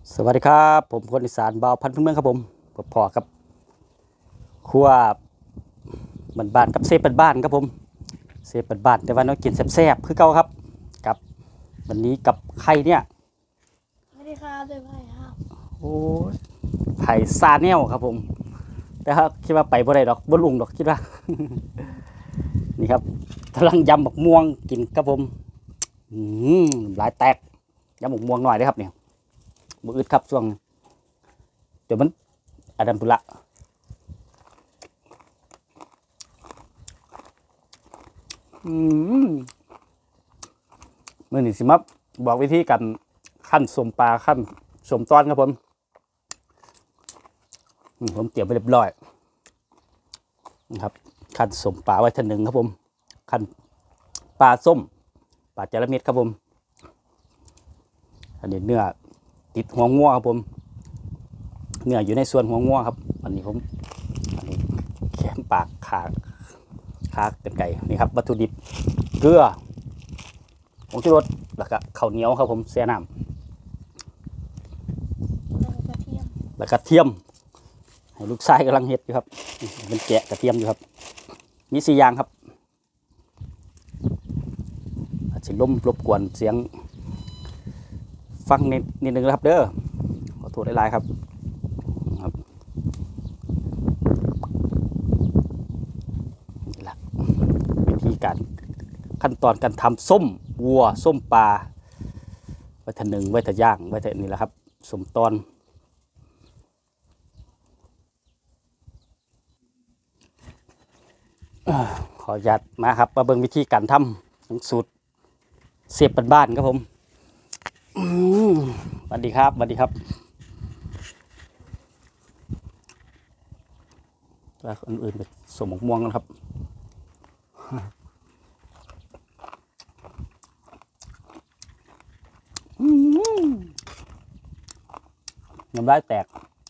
สวัสดีครับผมคนอีสานบ่าวพันธุ์พื้นเมืองครับผมพอกับครัวบ้านๆกับเซฟบ้านๆครับผมเซฟบ้านๆแต่ว่าน้องกินแซ่บๆคือเก่าครับกับวันนี้กับไข่เนี่ยไม่ได้ฆ่าด้วยไพ่ครับโอ้ยไผ่ซาแนลครับผมแต่ถ้าคิดว่าไปบ่ได้ดอกบ่ลุงดอกคิดว่า นี่ครับกำลังยำบักม่วงกินครับผมอืหลายแตกยำบักม่วงหน่อยเลยครับเนี่ยมืออึดครับช่วงเดี๋ยวมันอดัมปุระมื่อนี้สิมาบอกวิธีการขั้นสมปลาขั้นสมตอนครับผมเตรียมไปเรียบร้อยนะครับขั้นสมปลาไว้ท่านหนึ่งครับผมขั้นปลาส้มปลาจระเม็ดครับผมอันนี้เนื้อติดหัวงัวครับผมเนื้ออยู่ในส่วนหัวงัวครับอันนี้แขนปากขาเป็นไก่นี่ครับวัตถุดิบเกลือผงชูรสแล้วก็ข้าวเหนียวครับผมแช่น้ำแล้วก็เทียมให้ลูกชายกำลังเห็ดอยู่ครับเป็นแกะกระเทียมอยู่ครับมี4 อย่างครับอาจจะล้มรบกวนเสียงฟังนิดนึงนะครับเด้อขอโทษหลายๆครับนี่แหละวิธีการขั้นตอนการทำส้มวัวส้มปลาไว้ท่านหนึ่งไว้ท่าย่างไว้ท่านี่แหละครับสมตอนขออนุญาตมาครับมาเบิ่งวิธีการทำสูตรเสียบบ้านๆครับผมสวัสดีครับสวัสดีครับแล้วคนอื่นไปสมหมกม่วงกันครับน้ำลายแตก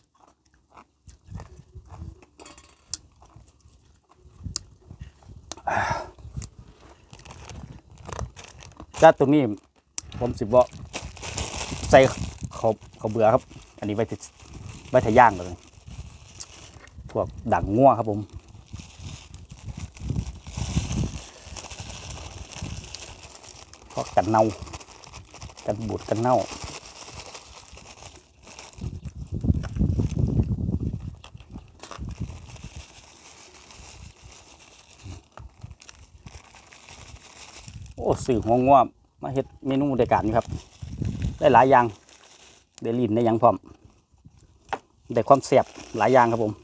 จ้าตรงนี้ผมสิบอกใส่เขาเบื่อครับอันนี้ไว้ทะย่างเลยพวกดั่งง่วครับผมเพราะกันเน่ากันบูดกันเน่าโอ้สื่อหัวง่วมาเฮ็ดเมนูในการนี้ครับได้หลายอย่างได้ลิ้นได้ยังพร้อมได้ความแซ่บหลายอย่างครับผม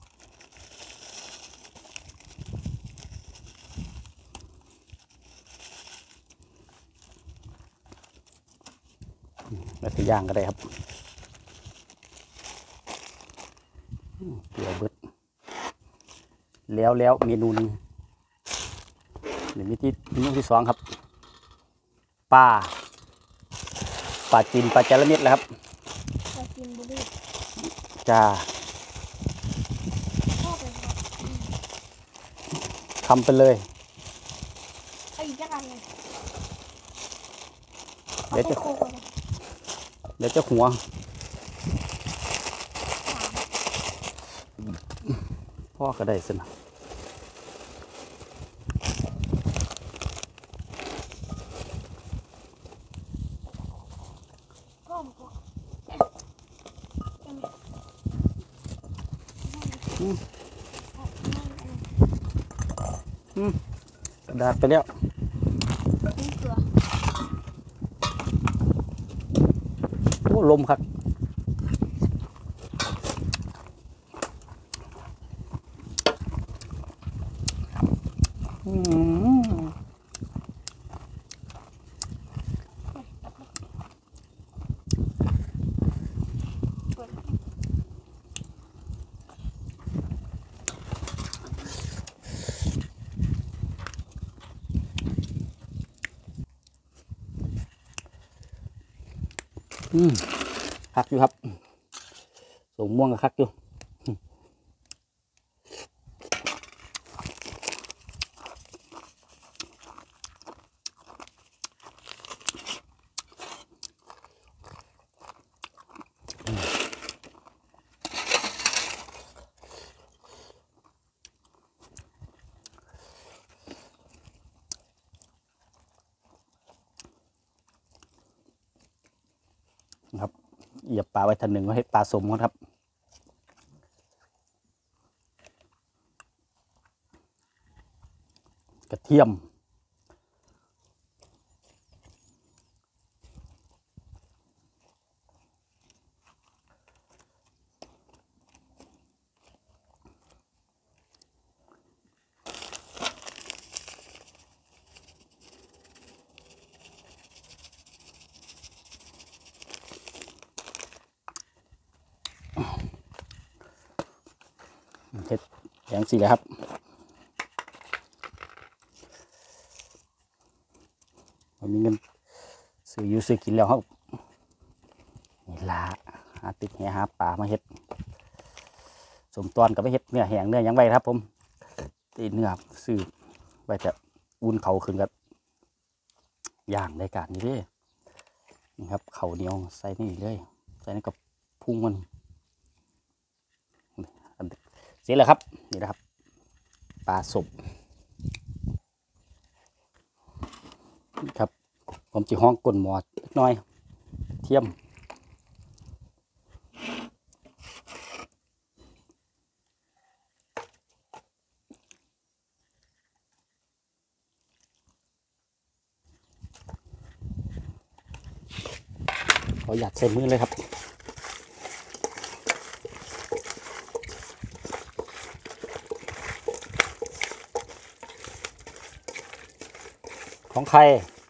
แล้วจะย่างก็ได้ครับเดี๋ยวเบิดแล้วเมนูนึงเดี๋ยวเมนูที่ 2ครับปลาจีนปลาจระเม็ดแล้วครับปลากินบุรีจ้าชอบเลยครับทำไปเลยไอ้ยักษ์อะไรเดี๋ยวจะโคกหัวพ่อก็ได้สินะกระดาษไปแล้วโอ้ลมครับคักอยู่ครับสมม่วงกับคักอยู่นะครับเหยียบปลาไว้ทันหนึ่งก็ให้ปลาสมก่อนครับกระเทียมเห็ดอย่างสี่เลยครับมันมีเงินซื้ออยู่ซื้อกินแล้วครับนี่ละหาติดแหหาปลามาเห็ดสมตอนกับไปเห็ดเนื้อแห้งเนื้อยังไงครับผมตีเนื้อซื้อไว้จะอุ่นเขาขึ้นกับย่างในการนี้ด้วยนี่ครับเขาเหนียวใส่นี่เลยใส่ในกับพุงมันเสร็จแล้วครับนี่นะครับปลาสมครับผมจะห้องก้นหมอเล็กน้อยเทียมขอหยัดใส่มือเลยครับของใคร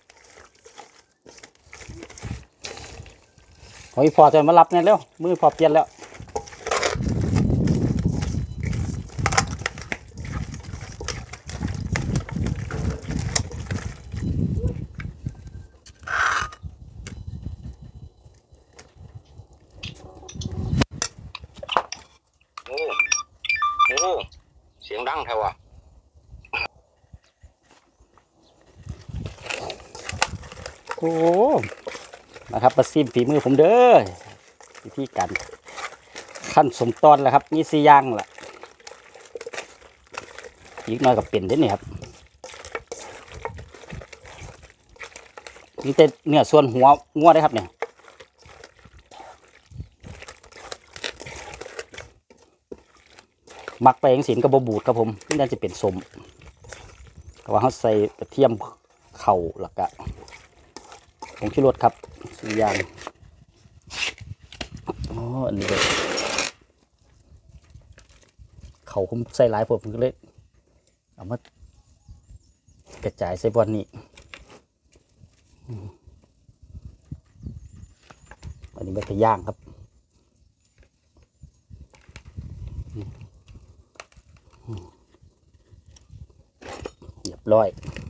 ของอีพอจะมารับเนี่ยเร็วมือพอเปลี่ยนแล้วโอ้เสียงดังแท้วะโอ้นะครับมาซิมฝีมือผมเด้อวิธีการขั้นสมตอนแล้วครับนี่สี่อย่างแหละอีกน้อยกับเป็นได้นี่ครับนี่แต่เนื้อส่วนหัวงัวได้ครับเนี่ยมักไปอย่างสินกับบบูดครับผมนี่น่าจะเป็นสมแต่ว่าเขาใส่กระเทียมเข่าหลักอะผงชูรสครับสี่อย่างอ๋ออันนี้เลยเขาผมใส่หลายผมก็เลยเอามากระจายใส่บอนนี้อันนี้ไม่ไปย่างครับเรียบร้อย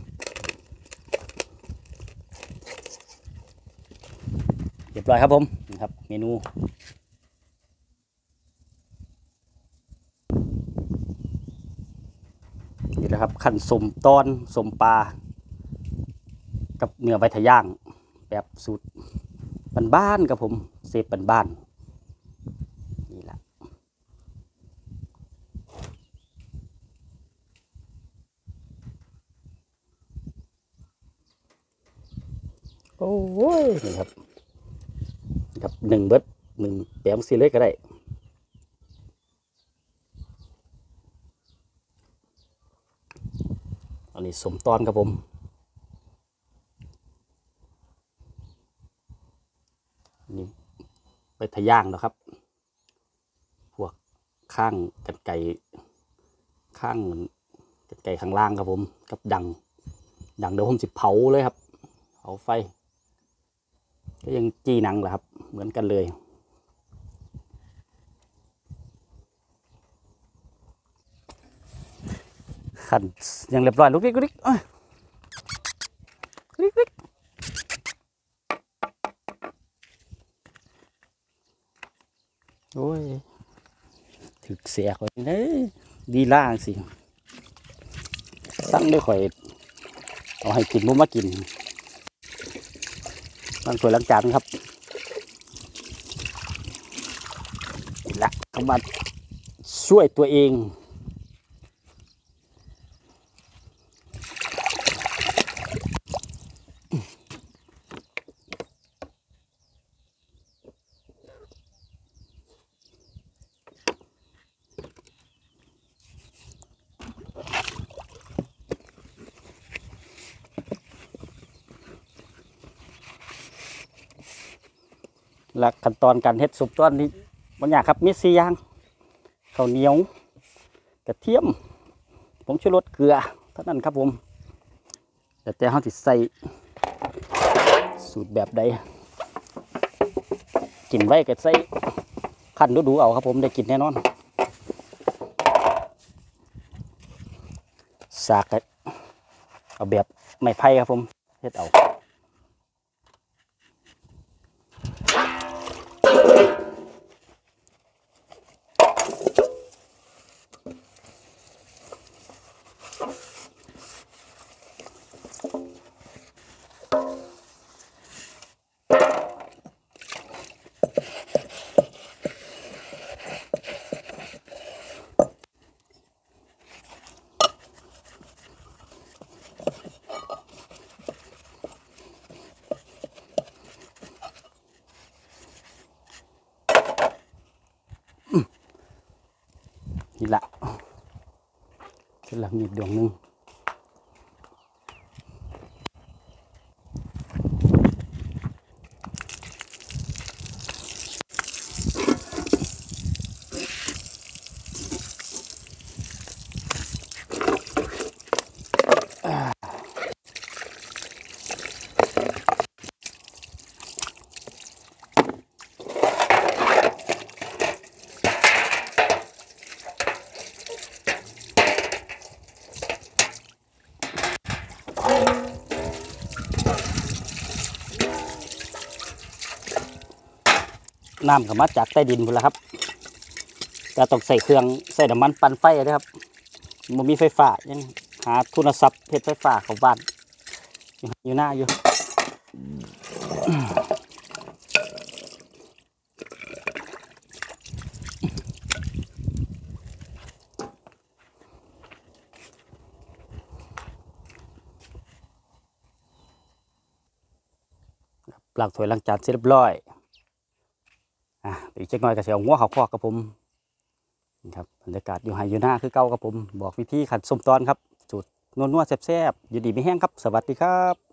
ครับผมนี่ครับเมนูนี่แหละครับขั้นสมตอนสมปลากับเนื้อใบทะย่างแบบสูตรบ้านๆครับผมเซฟบ้านๆนี่แหละโอ้ยนี่ครับกับหนึ่งเบิดหนึ่งแปมซีเล็กก็ได้อันนี้สมตอนครับผมนี่ไปทะย่างนะครับพวกข้างกันไก่ข้างกันไก่ข้างล่างครับผมกับดังเดี๋ยวผมสิเผาเลยครับเผาไฟก็ยังจี้หนังแหละครับเหมือนกันเลยขันยังเรียบร้อยลุกดิ๊กดิ๊กดิ๊กดิ๊กโอ้ยถึกเสียคนนี้ดีล่างสิสั่งได้ข่อยเอาให้กินมุมากินบางส่วนล้างจานครับละเขามาช่วยตัวเองและขั้นตอนการเฮ็ดซุปต้นนี้บางอย่างครับมี4อย่างข้าวเหนียวกระเทียมผงชูรสเกลือเท่านั้นครับผมแต่เขาสิใส่สูตรแบบใดกินไว้ก็ใส่ขั้นดูๆเอาครับผมได้กินแน่นอนสากก็เอาแบบไม้ไผ่ครับผมเฮ็ดเอานี่ละเสร็จแล้วมีดวงหนึ่งน้ำก็มาจากใต้ดินพุ่นละครับแต่ต้องใส่เครื่องใส่น้ำมันปั่นไฟนะครับมันมีไฟฟ้ายังหาทุนทรัพย์เพชรไฟฟ้าของบ้านอยู่หน้าอยู่ล้างถ้วยล้างจานเสร็จเรียบร้อยอีกจักหน่อยก็จะเอาหัวเขาคอกกับผมนี่ครับบรรยากาศอยู่ไฮอยู่หน้าคือเก่ากับผมบอกวิธีขัดส้มตอนครับสูตรนัวๆแซ่บๆอยู่ดีไม่แห้งครับสวัสดีครับ